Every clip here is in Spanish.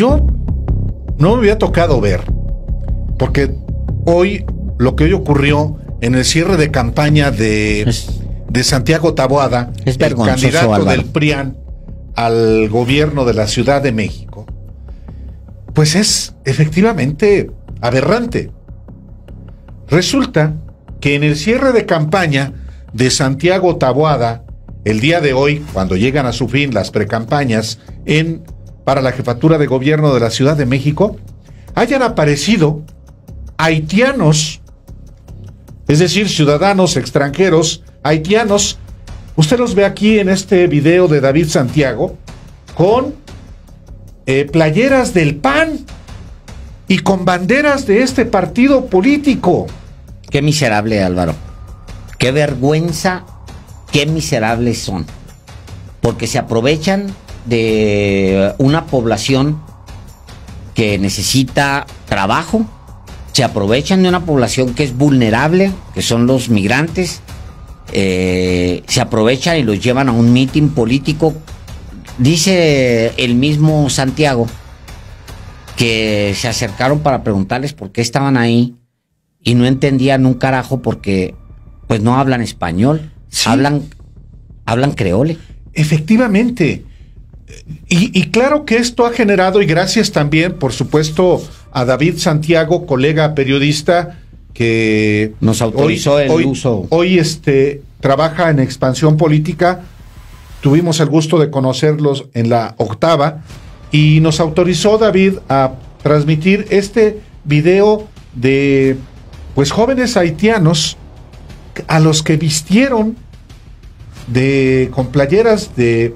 yo no me había tocado ver, porque lo que hoy ocurrió en el cierre de campaña de Santiago Taboada, el candidato Álvaro del PRIAN al gobierno de la Ciudad de México, pues es efectivamente aberrante. Resulta que en el cierre de campaña de Santiago Taboada, el día de hoy, cuando llegan a su fin las precampañas para la jefatura de gobierno de la Ciudad de México, hayan aparecido haitianos, es decir, ciudadanos extranjeros haitianos. Usted los ve aquí en este video de David Santiago con playeras del PAN y con banderas de este partido político. Qué miserable, Álvaro. Qué vergüenza, qué miserables son. Porque se aprovechan de una población que necesita trabajo, se aprovechan de una población que es vulnerable, que son los migrantes, se aprovechan y los llevan a un mitin político. Dice el mismo Santiago que se acercaron para preguntarles por qué estaban ahí y no entendían un carajo porque pues no hablan español, sí. hablan creole. Efectivamente. Y claro que esto ha generado, y gracias también, por supuesto, a David Santiago, colega periodista, que nos autorizó el uso. Hoy trabaja en Expansión Política. Tuvimos el gusto de conocerlos en la octava y nos autorizó David a transmitir este video de pues jóvenes haitianos a los que vistieron con playeras del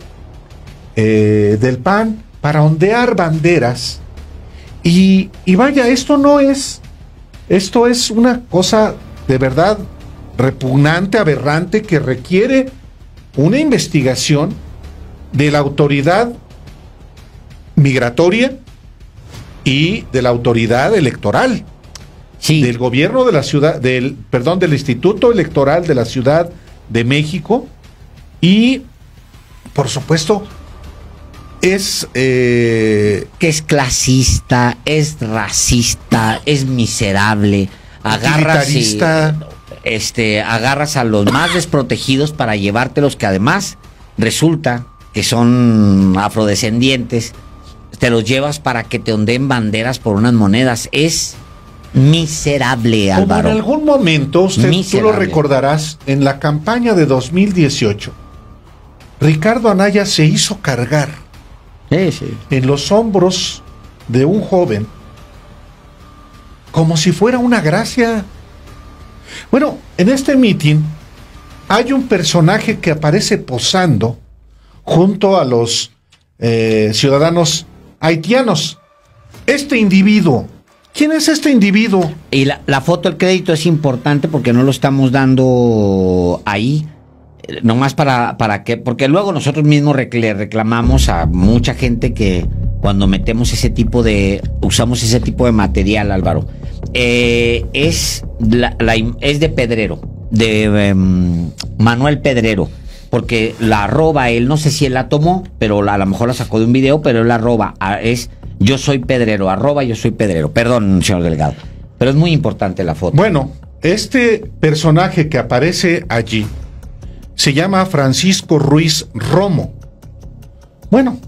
PAN para ondear banderas. Y vaya, esto es una cosa de verdad repugnante, aberrante, que requiere una investigación de la autoridad migratoria y de la autoridad electoral, sí, del gobierno de la ciudad, del Instituto Electoral de la Ciudad de México, y por supuesto que es clasista, es racista, es miserable, agarras a los más desprotegidos para llevártelos, que además resulta que son afrodescendientes, te los llevas para que te ondeen banderas por unas monedas. Es miserable, Álvaro. Como en algún momento, tú lo recordarás, en la campaña de 2018, Ricardo Anaya se hizo cargar en los hombros de un joven como si fuera una gracia. Bueno, en este mitin hay un personaje que aparece posando junto a los ciudadanos haitianos. Este individuo, ¿quién es este individuo? Y la foto, el crédito es importante porque no lo estamos dando ahí, nomás para que, porque luego nosotros mismos le reclamamos a mucha gente que cuando usamos ese tipo de material, Álvaro. Es de Pedrero, de Manuel Pedrero, porque la arroba él, no sé si él la tomó, pero a lo mejor la sacó de un video, pero él la arroba es yo soy Pedrero, yo soy Pedrero. Perdón, señor Delgado, pero es muy importante la foto. Bueno, este personaje que aparece allí se llama Francisco Ruiz Romo. Bueno,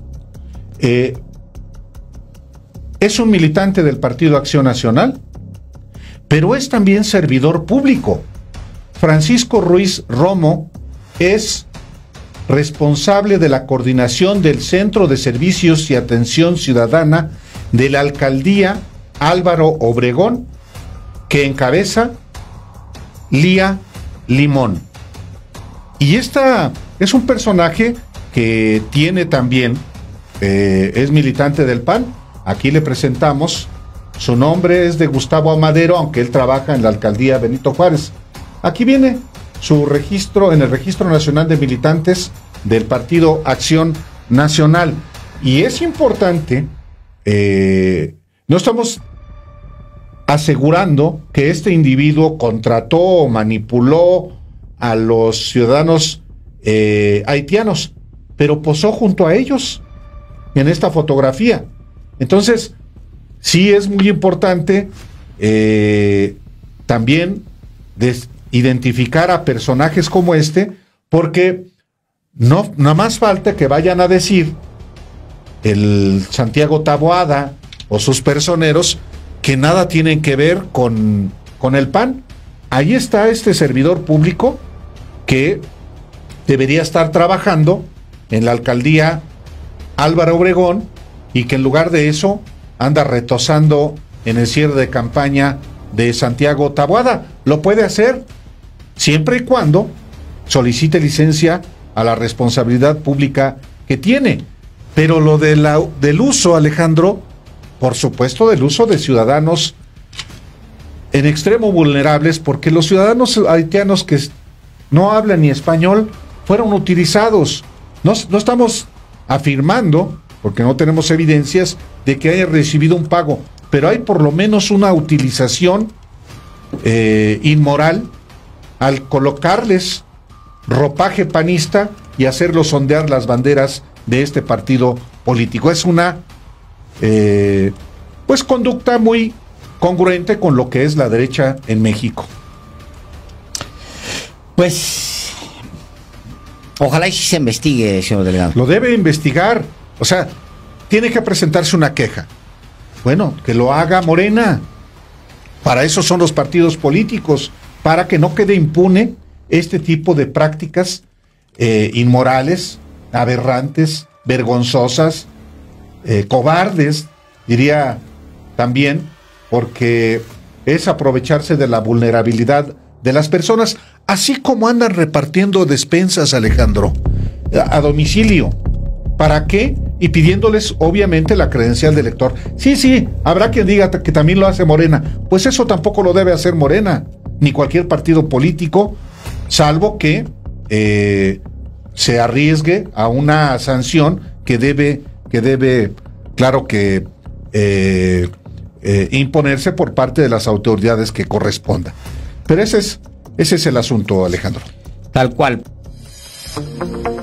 es un militante del Partido Acción Nacional, pero es también servidor público. Francisco Ruiz Romo es responsable de la coordinación del Centro de Servicios y Atención Ciudadana de la Alcaldía Álvaro Obregón, que encabeza Lía Limón. Y esta es un personaje que tiene también, es militante del PAN. Aquí le presentamos, su nombre es de Gustavo Amadero, aunque él trabaja en la Alcaldía Benito Juárez. Aquí viene su registro en el Registro Nacional de Militantes del Partido Acción Nacional. Y es importante, no estamos asegurando que este individuo contrató o manipuló a los ciudadanos haitianos, pero posó junto a ellos en esta fotografía. Entonces, sí es muy importante también identificar a personajes como este, porque no nada más falta que vayan a decir el Santiago Taboada o sus personeros que nada tienen que ver con el PAN. Ahí está este servidor público que debería estar trabajando en la alcaldía Álvaro Obregón y que en lugar de eso anda retosando en el cierre de campaña de Santiago Taboada. Lo puede hacer siempre y cuando solicite licencia a la responsabilidad pública que tiene. Pero lo del uso, Alejandro, por supuesto del uso de ciudadanos en extremo vulnerables, porque los ciudadanos haitianos que no hablan ni español fueron utilizados. No estamos afirmando, porque no tenemos evidencias de que haya recibido un pago, pero hay por lo menos una utilización inmoral al colocarles ropaje panista y hacerlos ondear las banderas de este partido político. Es una pues conducta muy congruente con lo que es la derecha en México. Pues ojalá y se investigue, señor delegado. Lo debe investigar. O sea, tiene que presentarse una queja. Bueno, que lo haga Morena. Para eso son los partidos políticos, para que no quede impune este tipo de prácticas inmorales, aberrantes, vergonzosas, cobardes, diría también, porque es aprovecharse de la vulnerabilidad de las personas, así como andan repartiendo despensas, Alejandro, a domicilio. ¿Para qué? Y pidiéndoles, obviamente, la credencial de elector. Sí, habrá quien diga que también lo hace Morena. Pues eso tampoco lo debe hacer Morena, ni cualquier partido político, salvo que se arriesgue a una sanción que debe, claro que, imponerse por parte de las autoridades que correspondan. Pero ese es el asunto, Alejandro. Tal cual.